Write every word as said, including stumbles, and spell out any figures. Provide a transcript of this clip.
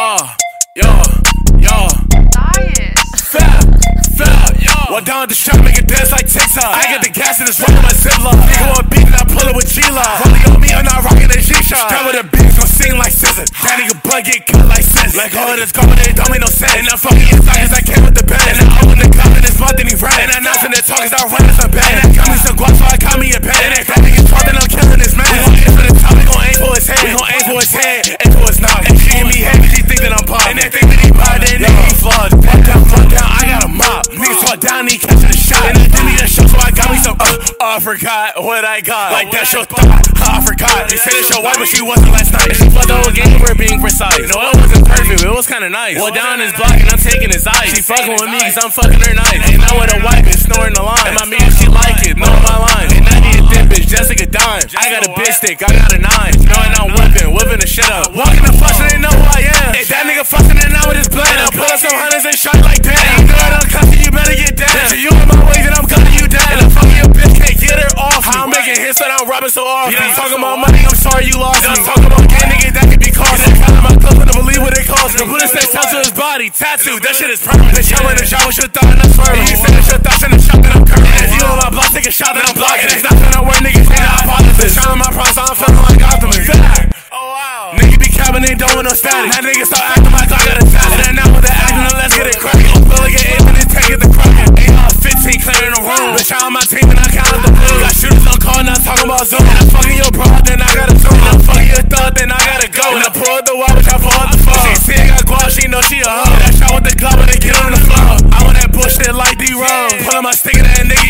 Yo, yo, yo. Fat, fat, yo. Walk down the strap, make it dance like TikTok. I get the gas and it's rockin' my ziplock. Nigga want beat and I pull it with G-Lock. Rolling on me, I'm not rockin' the G-Shock. Start with a beat, gon' sing like scissors. That nigga blood get cut like scissors. Like all of this garbage, it don't make no sense. And I'm fucking inside cause I came with the band. And I open the cup in this month and he ran. And I announcing the talk cause I run this a band. And I got me some guap so I got me a pen. And that nigga talk that I'm killing this man. We gon' aim for the top, we gon' aim for his head. We gon' aim for his head, aim for his knob. And she give me head cause she think that I'm pop. And they think that he pop, then nigga he flood. Fuck down, fuck down, I got a mop. Niggas talk down, he catching the shot. And they give me a shot so I got me some uh, uh, I forgot what I got. Like that's your thought, I forgot. They said it's your wife but she wasn't last night. And she fucked the whole game for being precise. No, it wasn't perfect, but it was kinda nice. Well down his block and I'm taking his ice. She fucking with me cause I'm fucking her nice. And now with a wife is snoring the line. And my music she like it, know my line. And I need a thin bitch, Jessica Dime. I got a bitch stick, I got a nine. Knowing I'm whipping, whipping the shit up. Walking the fuss and they know who I am. If that nigga fucking it now with his blood, I'll pull up some hunters and shot like that. And you know I don't cuss you, you better get down. Bitch, you in my way, then I'm cutting you down. And I'm fucking your bitch, can't get her off me. I'm making hits and I'm robbing so often. You done talking about money, I'm sorry you lost me. I'm talking about gay niggas that could be costing. Counting my clothes and I believe what it costs me. The bullet stays tied to his body, tattooed, that shit is permanent. Bitch, I'm in the shot with your thought and I'm swerving. You said it's your thoughts in the shot that I'm curving. And if you on my block, take a shot that I'm blocking. And it's not gonna work, niggas ain't not hypothesis. Trying my price, I'm feeling like Optimus. Oh wow. Nigga be capping, they don't want no static. That nigga start acting like I got a talent. And now with the acting, let's get it crackin'. Feel like an ape and then take it the crackin'. Ain't all fifteen clearing the room. Bitch, I'm on my team and I count the blue. Got shooters on call, not talking about Zoom. And I'm fucking your bro, then I gotta zoom. And I'm fucking your thug, then I gotta go. And I pull out the wall, bitch, I pull out the phone. She see I got guap, she know she a hoe. And I shot with the club and they get on the floor. I want that bullshit like D-Rose. Pull up my stick and that nigga